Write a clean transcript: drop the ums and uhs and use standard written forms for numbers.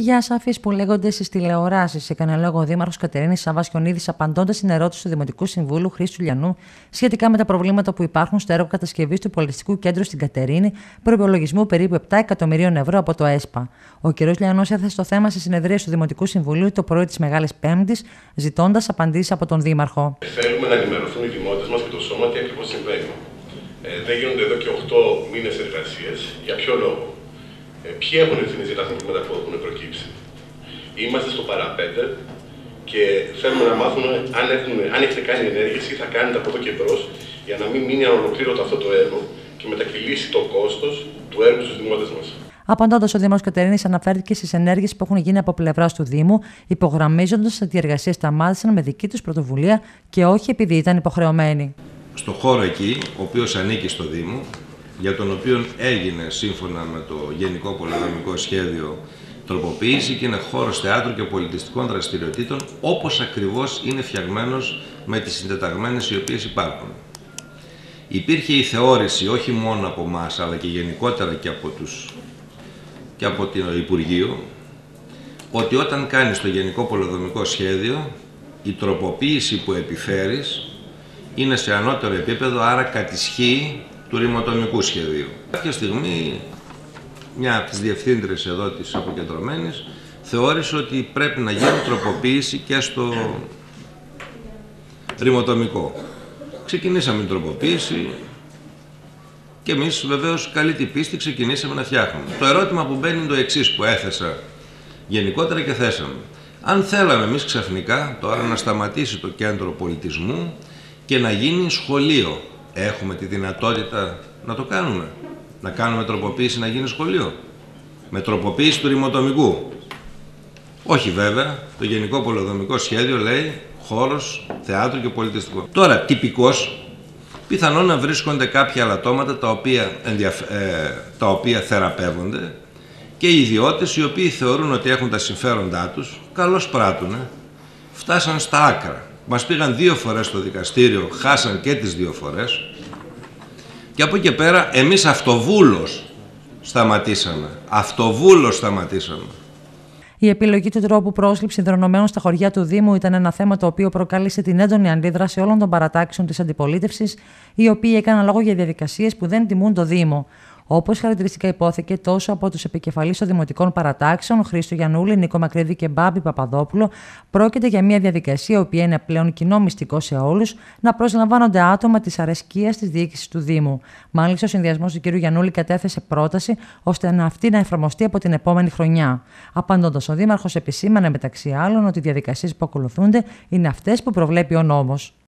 Για ασαφείς που λέγονται στις τηλεοράσεις, έκανε λόγο ο Δήμαρχος Κατερίνης Σαββασιονίδης, απαντώντας στην ερώτηση του Δημοτικού Συμβούλου Χρήστου Λιανού σχετικά με τα προβλήματα που υπάρχουν στο έργο κατασκευής του πολιτιστικού κέντρου στην Κατερίνη, προϋπολογισμού περίπου 7 εκατομμυρίων ευρώ από το ΕΣΠΑ. Ο κ. Λιανός έθεσε το θέμα σε συνεδρίαση του Δημοτικού Συμβουλίου το πρωί της Μεγάλης Πέμπτης, ζητώντας απαντήσεις από τον Δήμαρχο. Θέλουμε να ενημερωθούν οι δημότες μας και το σώμα τι ακριβώς συμβαίνει. Δεν γίνονται εδώ και 8 μήνες εργασίες. Για ποιο λόγο? Ποιοι έχουν ευθύνες για τα προβλήματα που έχουν προκύψει? Είμαστε στο παραπέντε και θέλουμε να μάθουμε αν έχετε κάνει ενέργειες ή θα κάνετε από εδώ και μπρος για να μην μείνει ανολοκλήρωτο αυτό το έργο και μετακυλήσει το κόστος του έργου στους δημότες μας. Απαντώντας, ο Δήμαρχος Κατερίνης αναφέρθηκε στις ενέργειες που έχουν γίνει από πλευράς του Δήμου, υπογραμμίζοντας ότι οι εργασίες σταμάτησαν με δική τους πρωτοβουλία και όχι επειδή ήταν υποχρεωμένοι. Στο χώρο εκεί, ο οποίος ανήκει στο Δήμο, για τον οποίο έγινε σύμφωνα με το Γενικό Πολεοδομικό Σχέδιο τροποποίηση και είναι χώρος θεάτρου και πολιτιστικών δραστηριοτήτων, όπως ακριβώς είναι φτιαγμένος με τις συντεταγμένες οι οποίες υπάρχουν. Υπήρχε η θεώρηση όχι μόνο από εμάς, αλλά και γενικότερα και από το Υπουργείο, ότι όταν κάνεις το Γενικό Πολεοδομικό Σχέδιο, η τροποποίηση που επιφέρεις είναι σε ανώτερο επίπεδο, άρα κατησχύει του ρημοτομικού σχεδίου. Κάποια στιγμή, μια από τις διευθύντρες εδώ της αποκεντρωμένης θεώρησε ότι πρέπει να γίνει τροποποίηση και στο ρημοτομικό. Ξεκινήσαμε την τροποποίηση και εμείς βεβαίως καλή την πίστη ξεκινήσαμε να φτιάχνουμε. Το ερώτημα που μπαίνει είναι το εξής που έθεσα γενικότερα και θέσαμε. Αν θέλαμε εμείς ξαφνικά τώρα να σταματήσει το κέντρο πολιτισμού και να γίνει σχολείο, έχουμε τη δυνατότητα να το κάνουμε? Να κάνουμε τροποποίηση να γίνει σχολείο? Με τροποποίηση του ρημοτομικού? Όχι βέβαια, το Γενικό Πολεοδομικό Σχέδιο λέει χώρος θεάτρου και πολιτιστικό. Τώρα, τυπικώς, πιθανόν να βρίσκονται κάποια αλατώματα τα οποία θεραπεύονται και οι ιδιώτες οι οποίοι θεωρούν ότι έχουν τα συμφέροντά τους, καλώς πράττουνε, φτάσαν στα άκρα. Μας πήγαν 2 φορές στο δικαστήριο, χάσαν και τις 2 φορές και από εκεί και πέρα εμείς αυτοβούλως σταματήσαμε. Η επιλογή του τρόπου πρόσληψης δρονομένων στα χωριά του Δήμου ήταν ένα θέμα το οποίο προκάλεσε την έντονη αντίδραση όλων των παρατάξεων της αντιπολίτευσης, οι οποίοι έκαναν λόγο για διαδικασίες που δεν τιμούν το Δήμο. Όπως χαρακτηριστικά υπόθηκε τόσο από τους επικεφαλείς των δημοτικών παρατάξεων, Χρήστο Γιαννούλη, Νίκο Μακρύδη και Μπάμπη Παπαδόπουλο, πρόκειται για μια διαδικασία η οποία είναι πλέον κοινό μυστικό σε όλους, να προσλαμβάνονται άτομα της αρεσκίας της διοίκησης του Δήμου. Μάλιστα, ο συνδυασμός του κ. Γιαννούλη κατέθεσε πρόταση ώστε αυτή να εφαρμοστεί από την επόμενη χρονιά. Απαντώντας, ο Δήμαρχος επισήμανε μεταξύ άλλων ότι οι διαδικασίες που ακολουθούνται είναι αυτές που προβλέπει ο νόμος.